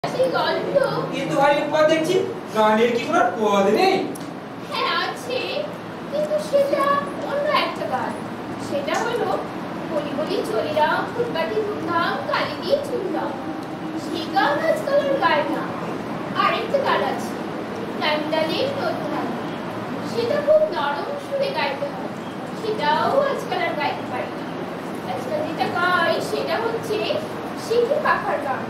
কিন্তু ভাই উপর দেখছি গানের কি কোনো পদ নেই। হ্যাঁ আছে, কিন্তু সেটা অন্য একটা গান। সেটা হলো বলি বলি চলিলাম ফুটপাতি ধুমধাম কালি দিয়ে চুললাম। সেই গান আজকাল আর গায় না। আরেকটা গান আছে নান্দালের নতুন আলো, সেটা খুব নরম সুরে গাইতে হয়। সেটাও আজকাল আর গাইতে পারি না। আজকাল যেটা গাই সেটা হচ্ছে সিঁথি পাখার গান।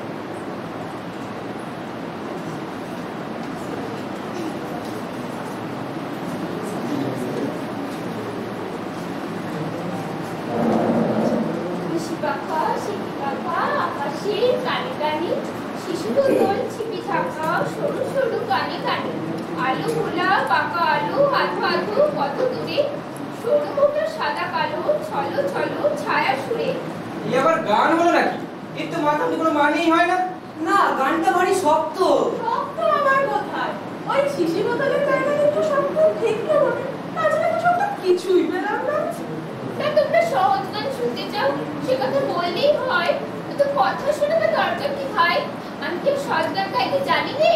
সরু সরু কানে কানে আলু গোলা পাকা আলু আধো আধো কত দূরে সরু মোটা সাদা কালো ছলো ছলো ছায়া সুরে। এই আবার গান হলো নাকি? এর তো মাথা কোনো মানেই হয় না। না, গানটা ভারী শক্ত। শক্ত আমার কোথায়? ওই শিশি বোতলের গানটা একটু শক্ত দেখতে হবে, তাছাড়া তো শক্ত কিছুই পেলাম না। তা তোমরা সহজ গান শুনতে চাও, সে কথা বললেই হয়। তো কথা শোনাবে দরকার কি ভাই? আমি কি সহজ গান গাইতে জানি রে?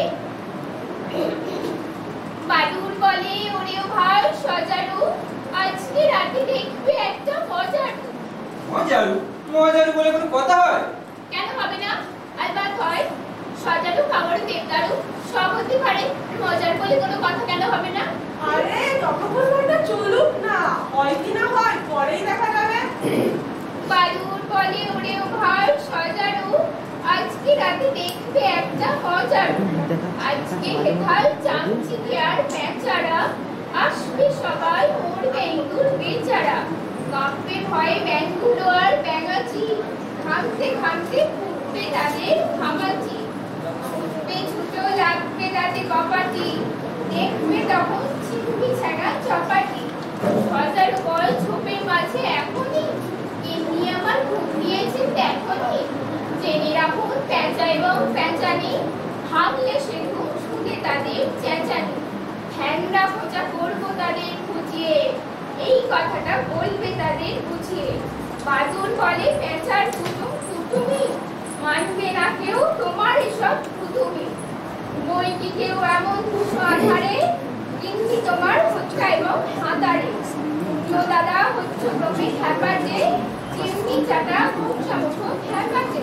বাদুর বলে ওরে ভাই সজারু, আজকে রাতে দেখবে একটা মজারু। মজারু? মজারু বলে কোনো কথা হয়? কেন হবে না? আলবাত হয়। সজারু কামড় দেবদারু সব হতে পারে, মজার বলে কোনো কথা কেন হবে না? আরে ততক্ষণ গানটা চলুক না, হয় কি না হয় পরেই দেখা যাবে। বাদুর বলে ওরে ভাই সজারু, আজকে রাতে দেখবে একটা মজারু। আজকে হেথাল চামচিকিয়ার বেচারা, আসবে সবাই মোর বেঙ্গুর বেচারা। কাঁপবে ভয়ে ব্যাঙগুলো আর ব্যাঙাচি, ঘামতে ঘামতে ফুটবে তাদের ঘামাচি। উঠবে ছুটো লাগবে তাতে কপাটি, দেখবে তখন চিংড়ি ছাড়া চপাটি। সজারু বল ঝোপের মাঝে এখনই, এমনি আমার ঘুম দিয়েছে দেখনি। জেনে রাখুন প্যাঁচা এবং প্যাঁচানি, ভাবলে সে ঘুম শুনে তাদের চেঁচানি। ঠ্যাংরা খোঁচা করবো তাদের খুঁজিয়ে, এই কথাটা বলবে তাদের বুঝিয়ে। বাদুর বলে পেঁচার কুটুম কুটুমি, মানবে না কেউ তোমার এসব কুটুমি। বই কি কেউ এমন দুশো আধারে, কিন্তু তোমার হচ্ছা এবং হাতারে। প্রিয় দাদা হচ্ছ তুমি হ্যাপাজে, চিমনি চাটা মুখ সামুখ হ্যাপাজে।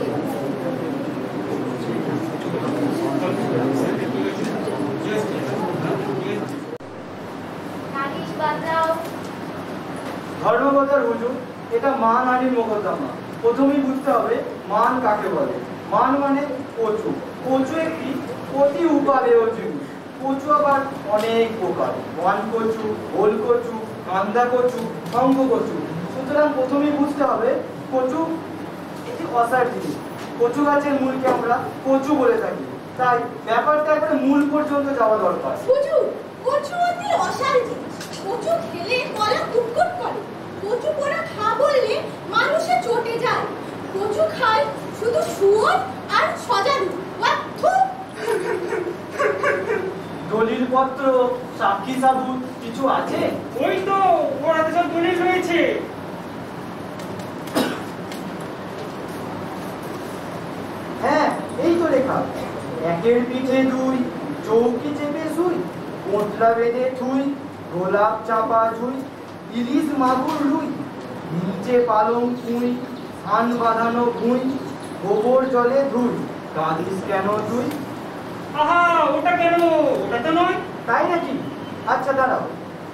নালিশ বাঁধাও। ধর্মকথার হুজুর, এটা মান হানির মোকদ্দমা। প্রথমেই বুঝতে হবে মান কাকে বলে। মান মানে কচু। কচু একটি অতি উপাদেয় জিনিস। কচু আবার অনেক প্রকার, বন কচু, ওল কচু, কান্দা কচু, শঙ্খ কচু। সুতরাং প্রথমেই বুঝতে হবে কচু একটি অসার জিনিস। কচু গাছের মূলকে আমরা কচু বলে থাকি, তাই ব্যাপারটা একবারে মূল পর্যন্ত যাওয়া দরকার। কচু কচু অতি অসার জিনিস। কচু খেলে গলা কুটকুট করে। কচু পোড়া খা বললে মানুষে চটে যায়। কচু খায় শুধু শুয়োর আর সজারু। দলিল পত্র, সাক্ষী সাবুত কিছু আছে? ওই তো ওরাতে সব দলিল রয়েছে। হ্যাঁ, এই তো লেখা। একের পিঠে দুই, চৌকি চেপে শুই, পোটলা বেঁধে থুই, গোলাপ চাপা ঝুই, ইলিশ মাগুর রুই, নিচে পালং পুঁই, ধান বাঁধানো ভুঁই, গোবর জলে ধুই, কাঁদিস কেন তুই? আহা, ওটা কেন? ওটা তো নয়। তাই নাকি? আচ্ছা দাঁড়াও।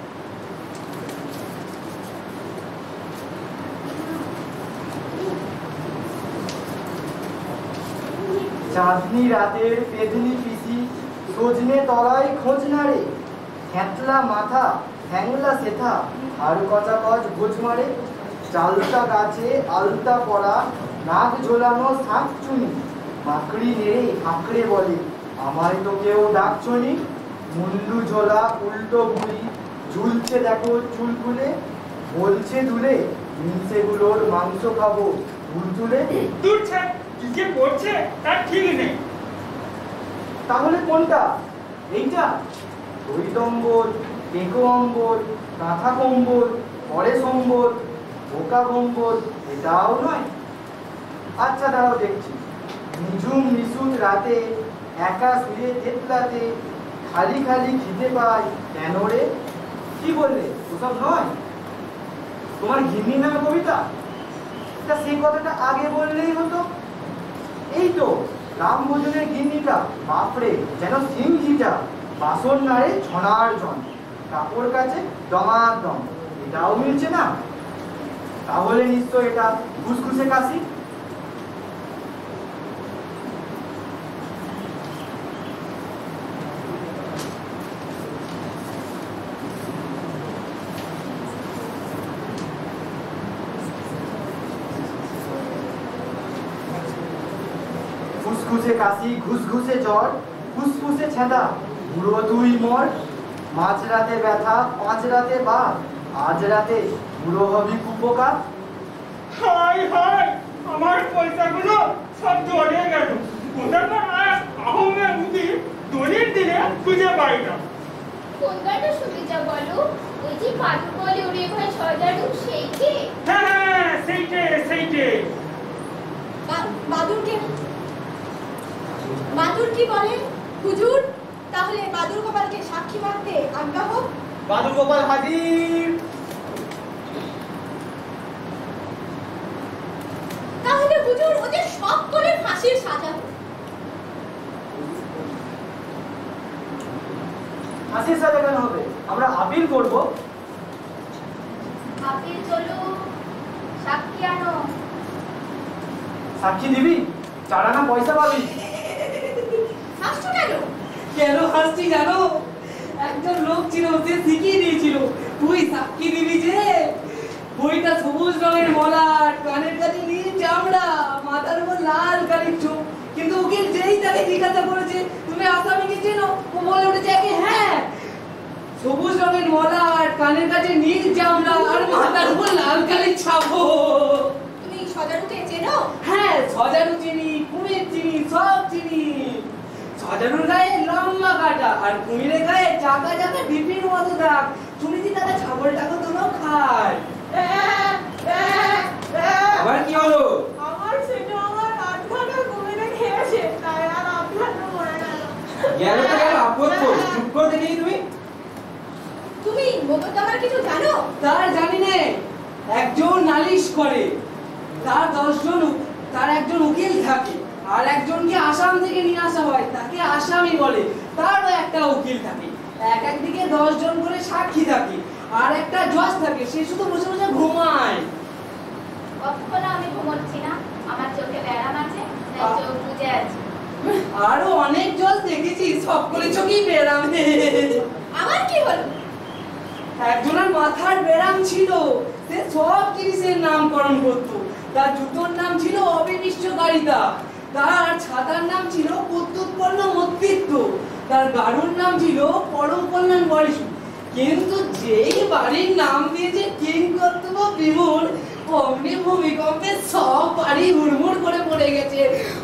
চাঁদনি রাতের পেদনি পিসি, সজনে তলায় খোঁজ নাড়ে, হ্যাঁতলা মাথা হ্যাংলা সেথা, আর কচা কচ গোজ মারে, চালতা গাছে আলতা পড়া, নাক ঝোলানো শাক চুনি, মাকড়ি নেড়ে কাঁকড়ে বলে আমায় তো কেউ ডাকছনি, মুন্ডু ঝোলা উল্টো বুড়ি, ঝুলছে দেখো চুল খুলে, বলছে দুলে মিনসেগুলোর মাংস খাবো ভুল তুলে। দূর ছাড়, কি যে করছে তার ঠিক নেই। তাহলে কোনটা? এইটা? দইতম্বর, টেকো অম্বর, কাঁথা কম্বল, পরে সম্বর, বোকা কম্বল, এটাও নয়। আচ্ছা দাঁড়াও দেখছি। নিঝুম নিশুত রাতে একা শুয়ে তেতলাতে খালি খালি খিদে পাই কেন রে? কি বললে? ওসব নয়? তোমার ঘিন্নি নামে কবিতা? তা সেই কথাটা আগে বললেই হতো। এই তো রাম ভোজনের গিন্নিটা, বাপরে যেন সিংহিটা, বাসন নাড়ে ছনার জন, কাপড় কাছে দমাদম। এটাও মিলছে না? তাহলে নিশ্চয় এটা ঘুসঘুসে কাশি। ফুসফুসে কাশি, ঘুসঘুসে জ্বর, ফুসফুসে ছেঁদা, বুড়ো তুই মর। মাঝরাতে ব্যথা, পাঁচ রাতে বাঘ, আজ রাতে বুড়ো হবি কুপোকা। হাই হাই, আমার পয়সাগুলো সব জড়িয়ে গেল। কোথাকার আহমেদ মুদি দলিল দিলে খুঁজে পাই না। কোনটা সুবিধা বলো? ওই যে বাদুর বলে ওরে ভাই সজারু, সেইকে? হ্যাঁ হ্যাঁ, সেইটে। বাদুর কি বলে? হুজুর, তাহলে বাদুর গোপালকে সাক্ষী মানতে আজ্ঞা হোক। বাদুর গোপাল হাজির। তাহলে হুজুর ওদের সব করে ফাঁসির সাজা হোক। ফাঁসির সাজা কেন হবে? আমরা আপিল করব। আপিল চলো, সাক্ষী আনো। সাক্ষী দিবি? 4 আনা পয়সা পাবি। হাসছো কেন? কেন হাসছি জানো? একজন লোক ছিল, সে শিখিয়ে দিয়েছিল তুই সাক্ষী দিবি যে বইটা সবুজ রঙের মলাট, কানের কাছে নীল চামড়া, মাথার উপর লাল কালির চোখ। কিন্তু উকিল যেই তাকে জিজ্ঞাসা করেছে তুমি আসামিকে চেনো, ও বলে উঠেছে একে হ্যাঁ, সবুজ রঙের মলাট, কানের কাছে নীল চামড়া আর মাথার উপর লাল কালির ছাপ। তুমি সজারুকে চেনো? হ্যাঁ, সজারু চিনি, কুমির চিনি, সব চিনি। সজারুর গায়ে লম্বা কাটা আর কুমিরের গায়ে চাকা চাকা ডিপির মতো দাগ। শুনেছি তারা ছাগলটাকে তোলো খায়। আবার কি হলো? আমার সেটা আমার আধখানা কুমিরে খেয়েছে, তাই আর আধখানা মরে গেল। গেল তো গেল, আপদ তো। চুপ করে দেখি তুমি। তুমি মোকদ্দমার কিছু জানো? তার জানি নে, একজন নালিশ করে, তার একজন উকিল থাকে, আর একজনকে আসাম থেকে নিয়ে আসা হয়, তাকে আসামি বলে। তারও একটা উকিল থাকে, একদিকে 10 জন করে সাক্ষী থাকে, আর একটা জজ থাকে, সে শুধু বসে বসে ঘুমায়। কখনো আমি ঘুমোচ্ছি না, আমার চোখে ব্যারাম আছে, তাই চোখ বুজে আছে। আরো অনেক জজ দেখেছি, সকলে চোখেই ব্যারাম। আমার কি হলো? একজনের মাথার ব্যারাম ছিল, সে সব জিনিসের নামকরণ করতো। তার জুতোর নাম ছিল অবিনিশ্চয়কারিতা, তার ছাতার নাম ছিল প্রত্যুৎপন্ন মস্তিত্ব, তার গাড়ুর নাম ছিল পরম কল্যাণ বয়সী। কিন্তু যেই বাড়ির নাম দিয়েছে কিংকর্তব্য বিমূঢ়, অগ্নি ভূমিকম্পে সব বাড়ি হুড়মুড় করে পড়ে গেছে।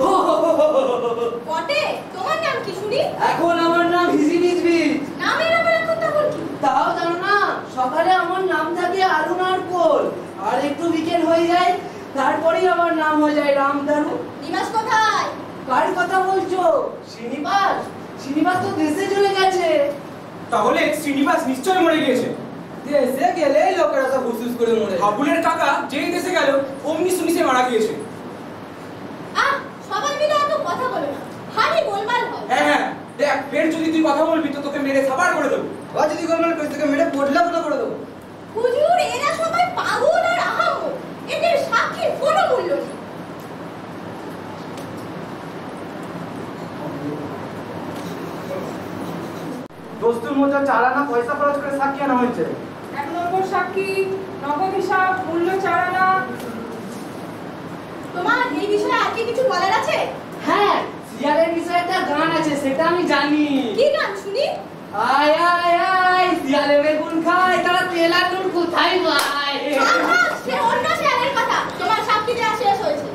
বটে, তোমার নাম কি শুনি? এখন আমার নাম হিজিবিজবি। নামের আবার এখন তখন কি? তাও জানো না, সকালে আমার নাম থাকে আরুনার কোল, আর একটু বিকেল হয়ে যায়, তারপরেই আমার নাম হয়ে যায় রামদারু। নিবাস কোথায়? কার কথা বলছো? শ্রীনিবাস? শ্রীনিবাস তো দেশে চলে গেছে। তাহলে শ্রীনিবাস নিশ্চয় মরে গিয়েছে। দেশে গেলেই লোকেরা সব হুসুস করে মরে। হাবুলের কাকা যেই দেশে গেল অমনি শুনি সে মারা গিয়েছে। সবাই মিলে এত কথা বলো না, ভারী গোলমাল হয়। হ্যাঁ, দেখ ফের যদি তুই কথা বলবি তো তোকে মেরে সাবার করে দেবো। আবার যদি গোলমাল করিস তোকে মেরে বদলা করে দেবো। হুজুর, এরা সবাই পাগল আর আহাম্মক, এদের সাক্ষীর কোনো মূল্য নেই। দস্তুর মধ্যে 4 আনা পয়সা খরচ করে সাক্ষী আনা হয়েছে। 1 নম্বর সাক্ষী, নগদ হিসাব, মূল্য 4 আনা। তোমার এই বিষয়ে আর কি কিছু বলার আছে? হ্যাঁ, শিয়ালের বিষয়ে একটা গান আছে, সেটা আমি জানি। কি গান শুনি? আয় আয় আয়, শিয়ালে বেগুন খায়, তারা তেল আর নুন কোথায় পায়? সে অন্য শেয়ালের কথা। তোমার সাক্ষী দেওয়া শেষ হয়েছে।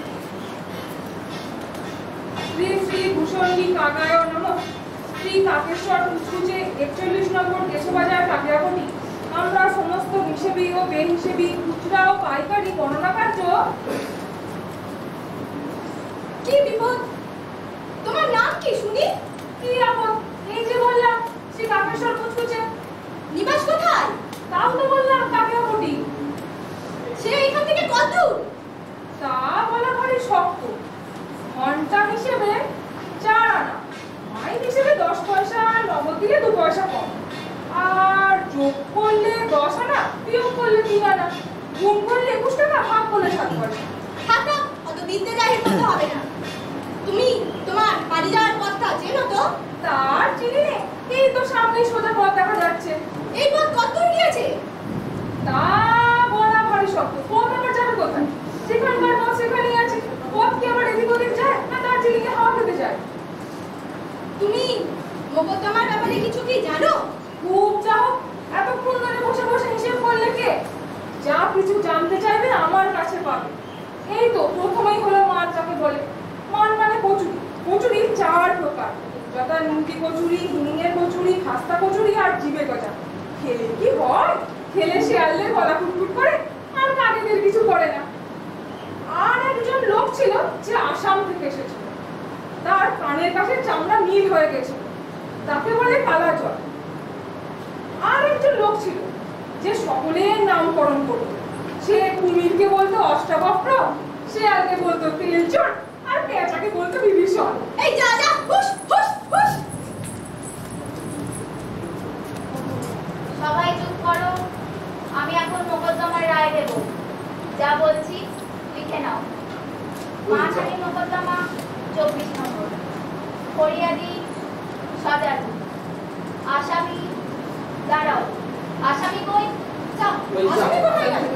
শ্রী শ্রী ভূষণী কাকায় নমঃ। শ্রী কাকেশ্বর কুচকুচে 41 নম্বর কেশবাজার কাকিয়াপটি। আমরা সমস্ত হিসেবি ও বেহিসেবি, খুচরা ও পাইকারি গণনা কার্য। কি বিপদ? তোমার নাম কি শুনি? কি আপদ? এই যে বললাম শ্রী কাকেশ্বর কুচকুচে। নিবাস কোথায়? তাও তো বললাম কাকেরহাটি। সে এখান থেকে কত দূর? তা বলা ভারী শক্ত। ঘন্টা হিসেবে 4 আনা, মাইল হিসেবে 10 পয়সা, নগদ দিলে 2 পয়সা কম। আর যোগ করলে 10 আনা, বিয়োগ করলে 3 আনা, গুণ করলে 21 টাকা, ভাগ করলে 7 পয়সা। থাকা অত বিদ্যে জাহির করতে হবে না। তুমি তোমার বাড়ি যাওয়ার পথটা চেনো তো? তার চিনি নে, এই তো সামনে সোজা পথ দেখা যাচ্ছে। এই পথ কত দূর গিয়েছে? তা বলা ভারী শক্ত। পথ আবার যাবে কোথায়? যেখানকার পথ সেখানেই আছে। পথ কি আবার এদিক ওদিক যায়, না দার্জিলিংয়ে হাওয়া খেতে যায়? তুমি মোকদ্দমার ব্যাপারে কিছু কি জানো? খুব চাও, এতক্ষণ ধরে বসে বসে হিসেব করলে কে? যা কিছু জানতে চাইবে আমার কাছে পাবে। এই তো প্রথমেই হলো মান, যাকে বলে মান মানে কচুরি। কচুরি 4 প্রকার, যথা নুনকি কচুরি, হিঙের কচুরি, খাস্তা কচুরি আর জিভে গজা। খেলে কি হয়? খেলে শিয়ালদের গলা কুটকুট করে, আর কাকেদের কিছু করে না। আর একজন লোক ছিল যে আসাম থেকে এসেছিল, তার কানের কাছে চামড়া নীল হয়ে গেছিল, তাকে বলে কালা জল। আর একজন লোক ছিল যে সকলের নামকরণ করত। সে কুমিরকে বলতো অষ্টাবক্র, শেয়ালকে বলতো তেলচট, আর পেঁচাকে বলতো বিভীষণ। এই যা যা, হুশ হুশ হুশ। সবাই চুপ করো, আমি এখন মোকদ্দমার রায় দেব। যা বলছি লিখে নাও। মাঝারি মোকদ্দমা 24 নম্বর, ফরিয়াদি সজারু, আসামি দাঁড়াও। আসামি কই? যাও। আসামি কোথায় গেল?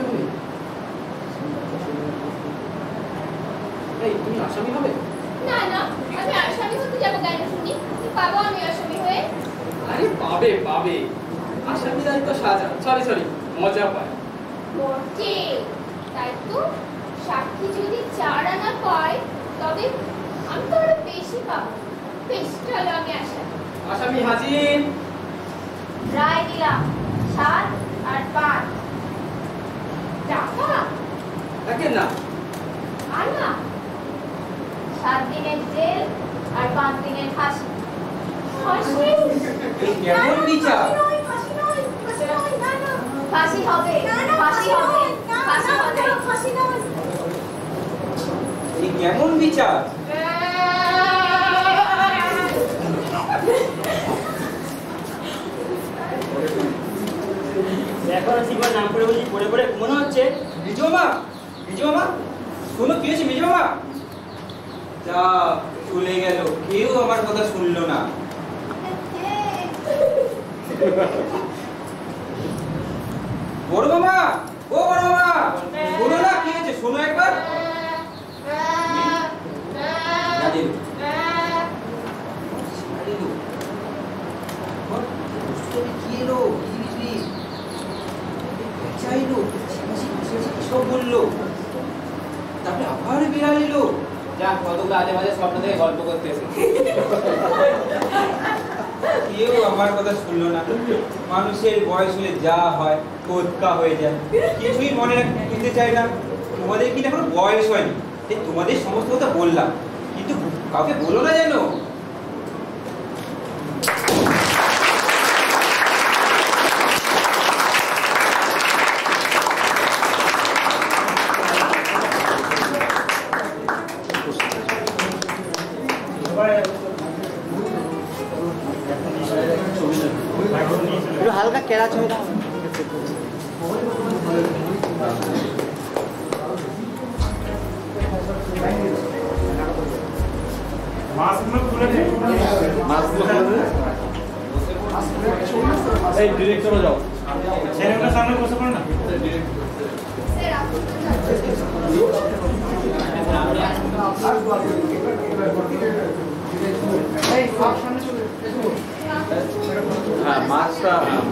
এই তুমি আসামি হবে? না না, আমি আসামি হতে যাবো কেন শুনি? বাবা আমি আসামি হয়ে? আরে পাবে পাবে, আসামি দায়িত্ব সাজা, সরি মজা পায়। বটে, তাই তো। সাক্ষী যদি 4 আনা পায় তবে আমি তো আরো বেশি পাবো। বেশ, চলো আমি আসামি। আসামি হাজির। রায় দিলাম 7 আর 5 টাকা। দেখেন না, আর না, 7 দিনের জেল আর 5 দিনের ফাঁসি। ফাঁসি? এই কেমন বিচার? ফাঁসি নয়, ফাঁসি নয়, না না। ফাঁসি হবে, না না, ফাঁসি হবে, না, ফাঁসি না, হবে। না, ফাঁসি নয়। এই কেমন বিচার? এখন শিবার নাম করে বলছি, পড়ে পড়ে মনে হচ্ছে। মিজো মামা, শোনো কি হয়েছে মিজো মামা? যা চলে গেল, কেউ আমার কথা শুনলো না। বড় মামা, ও বড় মামা, শোনো না কি হয়েছে, শোনো একবার। দাদির কি এলো, কি জিনিস চাইলো, সব বললো, তারপরে আবার বিড়াল এলো। যা কতগুলো আজে বাজে স্বপ্ন থেকে গল্প করতেছে। কেউ আমার কথা শুনলো না। মানুষের বয়স হলে যা হয় কোদকা হয়ে যায়, কিছুই মনে রাখতে চাই না। তোমাদের কি এখনো বয়স হয়নি, তোমাদের সমস্ত কথা বললাম, কিন্তু কাউকে বলো না যেন। একটু হালকা কেরা ছবি দাও। মাছগুলো খুলে দে। এই ডিরেক্টরও যাও। ছেলেগুলো সামনে বসে পড়ো না। হ্যাঁ মাছটা